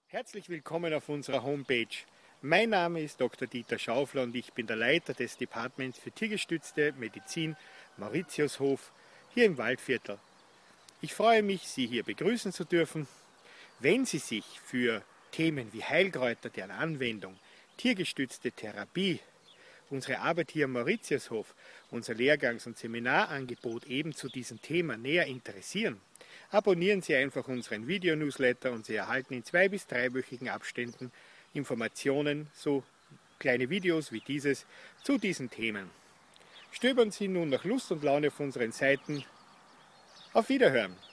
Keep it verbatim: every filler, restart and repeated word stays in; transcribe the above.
Herzlich willkommen auf unserer Homepage. Mein Name ist Doktor Dieter Schaufler und ich bin der Leiter des Departments für tiergestützte Medizin Mauritiushof hier im Waldviertel. Ich freue mich, Sie hier begrüßen zu dürfen. Wenn Sie sich für Themen wie Heilkräuter, deren Anwendung, tiergestützte Therapie, unsere Arbeit hier am Mauritiushof, unser Lehrgangs- und Seminarangebot eben zu diesem Thema näher interessieren, abonnieren Sie einfach unseren Video-Newsletter und Sie erhalten in zwei- bis dreiwöchigen Abständen Informationen, so kleine Videos wie dieses, zu diesen Themen. Stöbern Sie nun nach Lust und Laune auf unseren Seiten. Auf Wiederhören!